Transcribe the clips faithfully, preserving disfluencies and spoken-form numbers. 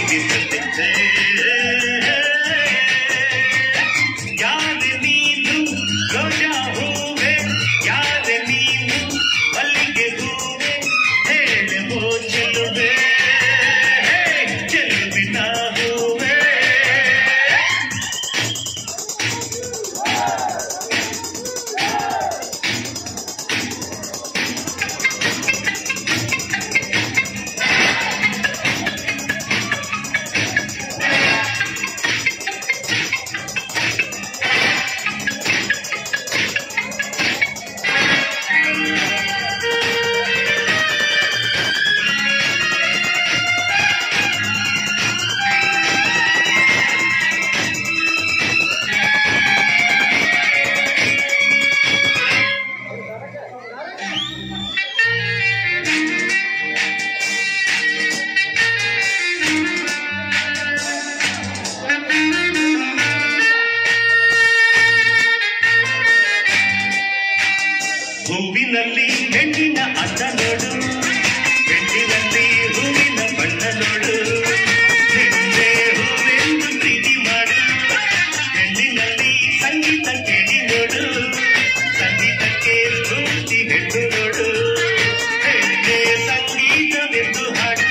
ಹೂವಿನಲ್ಲಿ ಹೆಣ್ಣಿನ ಅಂದ ನೋಡು, ಹೆಣ್ಣಿನಲ್ಲಿ ಹೂವಿನ ಬಣ್ಣ ನೋಡು, ಹೆಣ್ಣೆ ಹೂವೆಂದು ಪ್ರೀತಿ ಮಾಡು, ಹೆಣ್ಣಿನಲ್ಲಿ ಸಂಗೀತ ಕೇಳಿ ನೋಡು, ಸಂಗೀತಕ್ಕೆ ಸ್ಫೂರ್ತಿ ಹೆಣ್ಣು ನೋಡು, ಹೆಣ್ಣೆ ಸಂಗೀತವೆಂದು ಹಾಡು,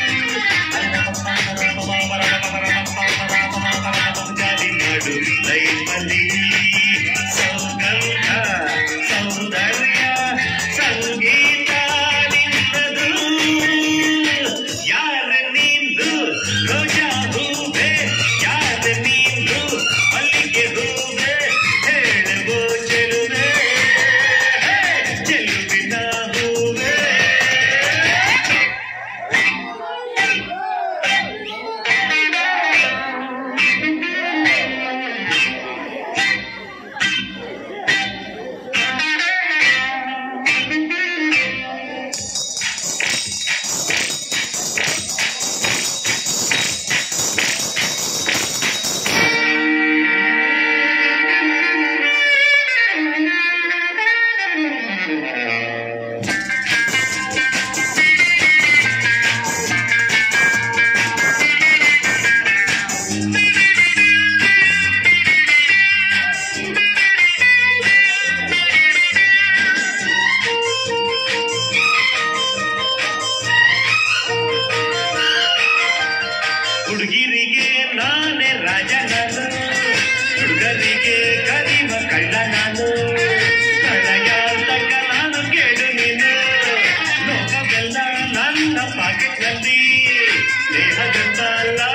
ಜಾಲಿ ಮಾಡು ಲೈಫಲ್ಲಿ ಸೌಗಂಧ ಸೌಂದರ್ಯ ಸಂಗೀತ ನಿನ್ನದು. ಯಾರ ನೀನು ರೋಜಾ ಹೂವೆ, ಯಾರ ನೀನು ಮಲ್ಲಿಗೆ ಹೂವೆ, ಹೇಳುವೋ ಚೆಲುವೆ ಚೆಲುವಿನ ಹೂವೆ. ಹುಡುಗಿರಿಗೆ ನಾನೇ ರಾಜ ನಾನು, ಹುಡುಗರಿಗೆ ಕರಿವ ಕಳ್ಳ ನಾನು, ಕಳೆಯಾತಕ ನಾನು ಕೇಳು ನೀನು, ಲೋಕವೆಲ್ಲ ನನ್ನ ಪಾಕೆಟ್ನಲ್ಲಿ, ಸ್ನೇಹದಂತ